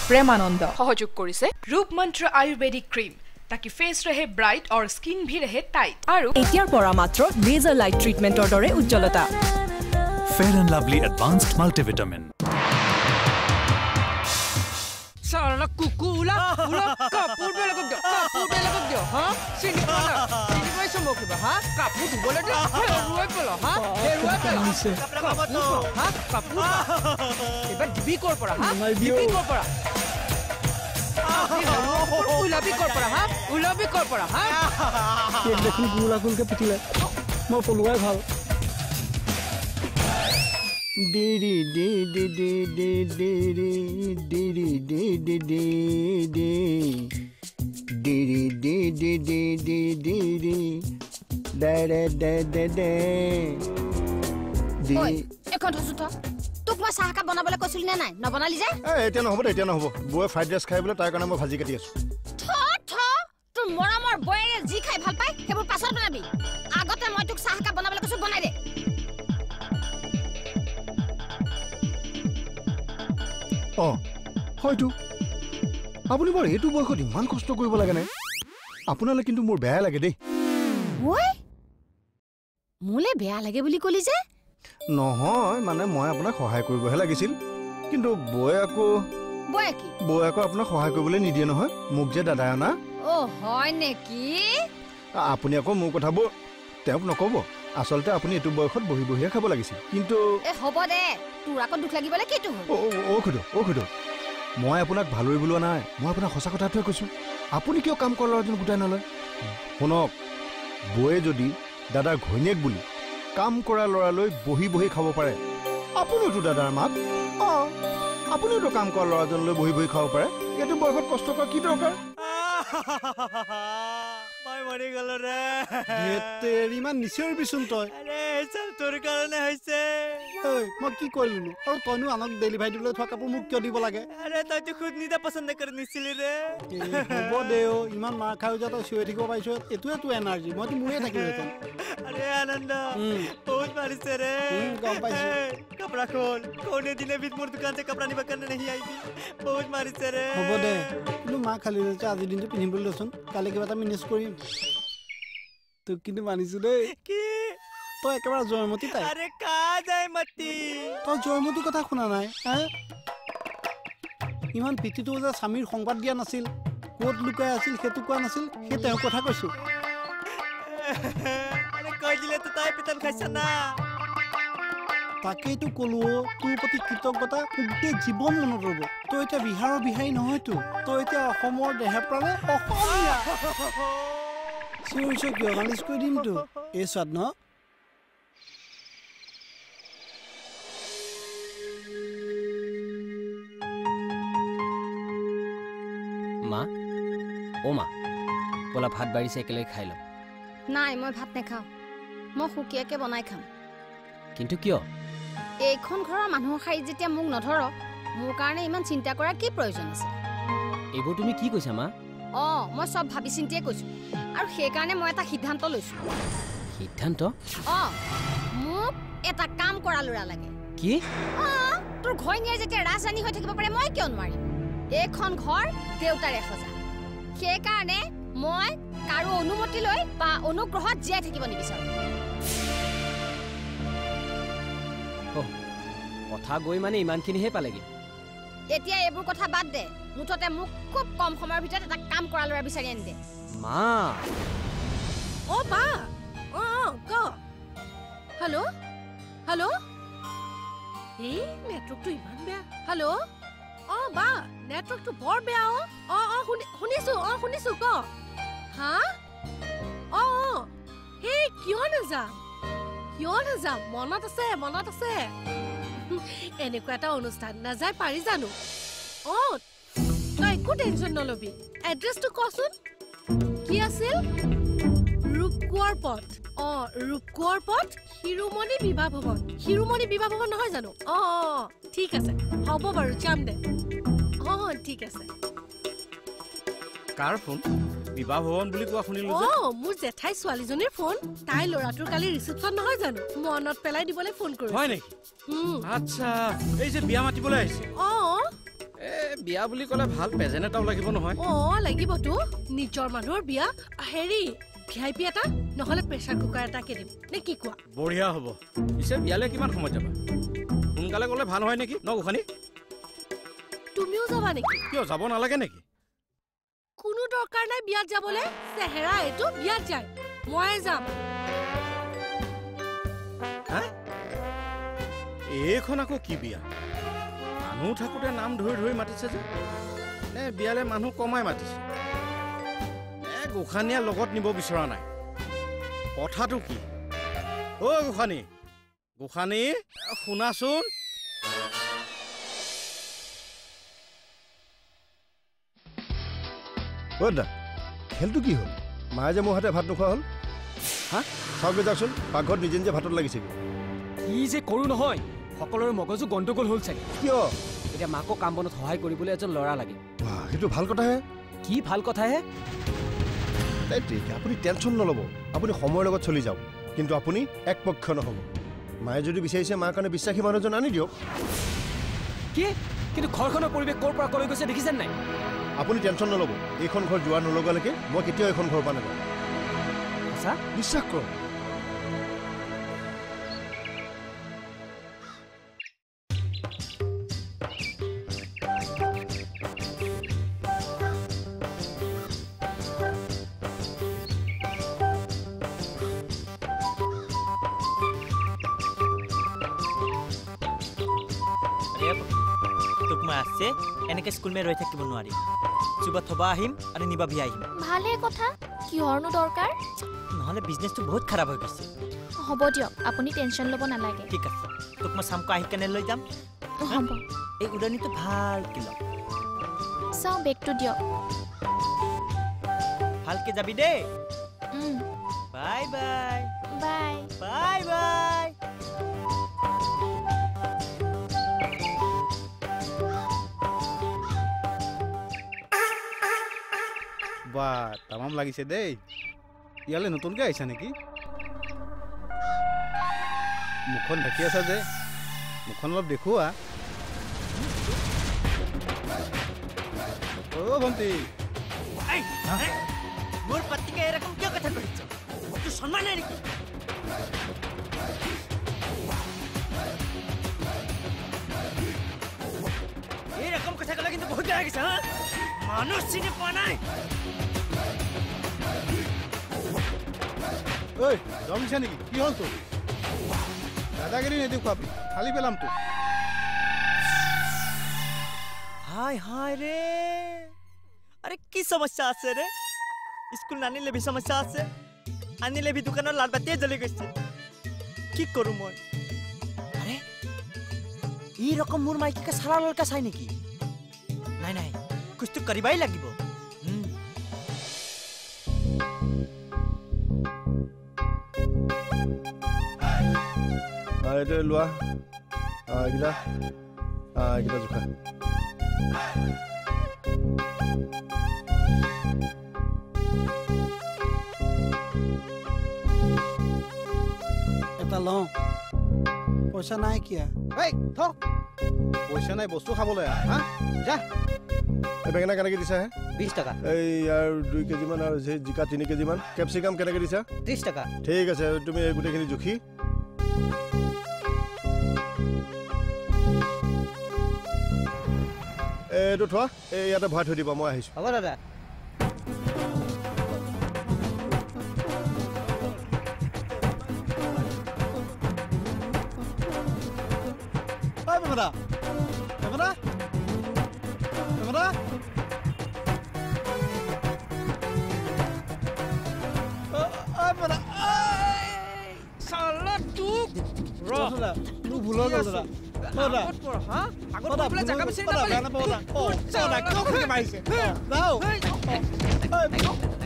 प्रेमानंद सहयोग কৰিছে रूप मंत्र आयुर्वेदिक क्रीम ताकि फेस रहे ब्राइट और स्किन भी रहे टाइट और एटियार পৰা মাত্ৰ लेजर लाइट ट्रीटमेंटर দৰে উজ্জ্বলতা fair and lovely advanced multivitamin साला कुकुला उला कापूर पे लग दियो हां सिनी भाई समोके हां कापूर बोले दे रुए पेलो हां रुए पेलो हां कापूर एबार डिबी कर पड़ा हां डिबी कर पड़ा उलाबी कर पड़ा हां उलाबी कर पड़ा हां ये देखिन गुला गुल के पिटिले म पलुवाय ভাল Dee dee dee dee dee dee dee dee dee dee dee dee dee dee dee dee dee dee da da da da da Oi, এখন ধসুত তোক মই চাহ কাপ বনাবলৈ কৈছিল নে নাই নবনালি যে এতিয়া নহব বয়ে ফ্ৰাইড ৰাইচ খাই বলে তাৰ কাৰণে মই ভাজি কাটি আছো তোৰ মৰমৰ বয়ে যি খাই ভাল পায় হেবোৰ পাছত বনাবি আগতে মই তোক চাহ কাপ বনাবলৈ কৈছো বনাই দে হয়তো আপুনি বৰ এটো বয়সত ইমান কষ্ট কৰিব লাগে নাই আপোনালে কিন্তু মোৰ বেয়া লাগে দেই ওই মোলে বেয়া লাগে বুলি কলি যে নহয় মানে মই আপোনাক সহায় কৰিবহে লাগিছিল কিন্তু বয়ে আকৌ আপোনাক সহায় কৰিবলৈ নিদিয়ে নহয় মোক যে দাদাই আনা ও হয় নেকি আপুনি আকৌ মোৰ কথাবোৰ তেওঁক নকব আসলতে আপুনি এটো বয়সত বহি বহিয়ে খাব লাগিছিল কিন্তু হ'ব দে তোৰ আকৌ দুখ লাগিবলে কিটো হ'ল ও খুদো মই আপোনাক ভালৰি বুলোৱা নাই মই আপোনাক সঁচা কথাটোৱে কৈছো আপুনি কিয় কাম কৰা ল'ৰাজন গোটাই নলয় শুনক বয়ে যদি দাদাৰ ঘৈণীয়েক বুলি কাম কৰা ল'ৰালৈ বহি বহি খাব পাৰে আপুনিওতো দাদাৰ মাক আপুনিওতো কাম কৰা ল'ৰাজনলৈ বহি বহি খাব পাৰে এইটো বয়সত কষ্ট কৰা কি দৰকাৰ মই মৰি গলো ৰে হেতেৰি মান নিচৰ বিচুন তই আৰে সব তোৰ কাৰণে হৈছে এই মই কি কৰিলুনো আৰু তইনো আনক ডেলিভাৰী দিবলৈ থোৱা কাপোৰ মোক কিয় দিব লাগে আৰে তই তো খুদ নিদা পছন্দ কৰি নিছিলি ৰে হ'ব দেও ইমান মাৰ খাই যা তই চিঞৰি থাকিব পাৰিছ এটোৱে তো এনাৰ্জি মইতো মোৰে থাকিলেহেঁতেন আরে আনন্দ বহুত মাৰিছে ৰে গম পাইছো कपड़ा खोल कोने दिने भी मोर दुकान से कपड़ा निबा करने नहीं आई बहुत मारिছে रे হ'ব দে কিন্তু মা খালি ৰে আজি দিনটো পিন্ধিবলৈ দেচোন কালি কিবা এটা মিনিছ কৰিম তো কিন্তু মানিছো দেই কি তই একেবাৰে জয়মতী তাই আরে কা জয়মতী তই জয়মতী কথা শুনা নাই ইমান পিতিটো যে স্বামীৰ সংবাদ দিয়া নাছিল ক'ত লুকাই আছিল সেইটো কোৱা নাছিল সেই তেওঁৰ কথা কৈছো আরে কই দিলে তো তাই পিতন খাইছ না তাকেইতো কলো তোৰ প্ৰতি কৃতজ্ঞতা গোটেই জীৱন মনত ৰব তই এতিয়া বিহাৰৰ বিহাৰী নহয়তো তই এতিয়া অসমৰ দেহে প্ৰাণে অসমীয়া চিঞৰিছ কিয় মালিচ কৰি দিমতো এই স্বাদ ন মা ও মা বলা ভাত বাঢ়িছে একেলগে খাই লওঁ নাই মই ভাত নেখাওঁ মই সুকিয়াকে বনাই খাম কিন্তু কিয় এইখন ঘৰৰ মানুহৰ খাই যেতিয়া মোক নধৰ মোৰ কাৰণে ইমান চিন্তা কৰা কি প্ৰয়োজন আছে এইবোৰ তুমি কি কৈছা মা মই সব ভাবি চিন্তিয়ে কৈছো আৰু সেই কাৰণে মই এটা সিদ্ধান্ত লৈছো সিদ্ধান্ত মোক এটা কাম কৰা লৰা লাগে কি তোৰ ঘৈণীয়ে যেতিয়া ৰাজধানী হৈ থাকিব পাৰে মই কিয় নোৱাৰিম এইখন ঘৰ দেউতাৰে সজা সেই কাৰণে মই কাৰো অনুমতি লৈ বা অনুগ্ৰহত জীয়াই থাকিব নিবিচাৰো কথা গৈ মানে ইমানখিনিহে পালেগে এতিয়া এইবোৰ কথা বাদ দে মুঠতে মোক খুব কম সময়ৰ ভিতৰত এটা কাম কৰা ল'ৰা বিচাৰি আনি দে মা বা ক হেল্ল' এই নেটৱৰ্কটো ইমান বেয়া হেল্ল' বা নেটৱৰ্কটো বৰ বেয়া শুনিছো ক হা এই কিয় নাযাম মনত আছে এনেকুৱা এটা অনুষ্ঠান নাযায় পাৰি জানো তই একো টেনচন নলবি এড্ৰেছটো কচোন কি আছিল ৰূপকোঁৱৰ পথ শিৰোমণি বিবাহ ভৱন নহয় জানো ঠিক আছে হ'ব বাৰু যাম দে ঠিক আছে কাৰ ফোন বিবাহ ভৱন বুলি কোৱা শুনিলো যে মোৰ জেঠাই ছোৱালীজনীৰ ফোন তাই ল'ৰাটোৰ কালি ৰিসেপশন নহয় জানো মনত পেলাই দিবলৈ ফোন কৰিছে হয় নেকি আচ্ছা এই যে বিয়া মাতিবলৈ আহিছে বিয়া বুলি ক'লে ভাল প্ৰেজেণ্ট এটাও লাগিব নহয় লাগিবতো নিজৰ মানুহৰ বিয়া হেৰি ভিআইপি এটা নহলে প্ৰেছাৰ কুকাৰ এটাকে দিম নে কি কোৱা বঢ়িয়া হ'ব পিছে বিয়ালে কিমান সময় যাবা সোনকালে গ'লে ভাল হয় নেকি ন গোসানী তুমিও যাবা নেকি কিয় যাব নালাগে নেকি কোনো দৰকাৰ নাই বিয়াত যাবলৈ চেহেৰা এইটো বিয়াত যায় মই যাম এইখন আকৌ কি বিয়া মানুহ থাকোঁতে নাম ধৰি ধৰি মাতিছে যে নে বিয়ালে মানুহ কমাই মাতিছে গোসানীয়ে লগত নিব বিচৰা নাই কথাটো কি গোসানী গোসানী শুনাচোন দা খেলটো কি হ'ল মায়ে যে মোৰ হাতে ভাত নোখোৱা হ'ল হা চাওকগৈ যাওকচোন পাকঘৰত নিজে নিজে ভাতত লাগিছে কি যে কৰোঁ নহয় সকলোৰে মগজু গণ্ডগোল হ'ল চাগে কিয় এতিয়া মাকক কাম বনত সহায় কৰিবলৈ এজন ল'ৰা লাগে সেইটো ভাল কথাহে কি ভাল কথাহে আপুনি টেনশ্যন নল'ব আপুনি সময়ৰ লগত চলি যাওক কিন্তু আপুনি একপক্ষ নহ'ব মায়ে যদি বিচাৰিছে মাৰ কাৰণে বিশ্বাসী মানুহজন আনি দিয়ক কি কিন্তু ঘৰখনৰ পৰিৱেশ ক'ৰ পৰা ক'লৈ গৈছে দেখিছেনে নাই আপুনি টেনশ্যন নল'ব এইখন ঘৰ যোৱা নলগালৈকে মই কেতিয়াও এইখন ঘৰ পৰা নাযাওঁ আচ্ছা বিশ্বাস কৰক এনেকে স্কুল মে ৰৈ থাকিব নোৱাৰি সুবা থবা আহিম আৰু নিবা ভি আহিম ভালে কথা কিহৰনো দৰকাৰ নহলে বিজনেছটো বহুত খাৰাপ হৈ গৈছে হ'ব দিয়ক আপুনি টেনশ্যন ল'ব নালাগে ঠিক আছে তোক মই সামকো আহি কেনে লৈ যাম হ'ব এই উডানিটো ভাল কিলো চাও বেগটো দিয়ক ভালকে যাবি দে bye bye bye bye bye বা তামাম লাগিছে দেই ইয়ালৈ নতুনকৈ আহিছা নেকি মুখখন ঢাকি আছা যে মুখখন অলপ দেখুওৱা ভণ্টি মোৰ পাতিকে এরকম কিয় কথা কৰিছ তোৰ সন্মান নাই নেকি এরকম কথা ক'লে কিন্তু বহুত বেয়া লাগিছে মানুহ চিনি পোৱা নাই ঐ দম দিছা নেকি কি হ'ল তোৰ দাদাগিৰি নেদেখুৱাবি খালি পেলাম তোক হাই হাই ৰে আরে কি সমস্যা আছে রে স্কুল নানিলে ভি সমস্যা আছে আনিলে ভি দোকানৰ লাল বাতিয়ে জ্বলি গৈছে কি কৰো মই আরে এই রকম মোৰ মাইকিকে সারা ললকা চাই নেকি নাই নাই कुछ तो करिबाই লাগিব এইটো লোৱা এইকেইটা জোখা এটা লওঁ পইচা নাই কিয়া পইচা নাই বস্তু খাবলৈ হা যা বেঙেনা কেনেকৈ দিছা 20 টকা এই আৰু 2 কেজি মান আৰু জিকা 3 কেজি মান কেপচিকাম কেনেকৈ দিছা 30 টকা ঠিক আছে তুমি এই গোটেইখিনি জুখি এইটো থোৱা এই ইয়াতে ভৰাই থৈ দিবা মই আহিছোঁ হ'ব দাদা বেমৰা বেমৰা বেমৰা সালা তুক ৰ তু ভুল হৈ গ'ল দাদা আগত পৰ হা আগত পৰলে জাগা বিচাৰি নাপালে কিয় মাৰিছে যাও